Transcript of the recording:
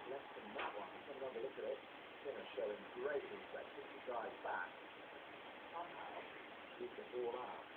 less than that one. Let's have another look at it. Sinner showing great reflexes to drive back. Somehow, keep the ball out.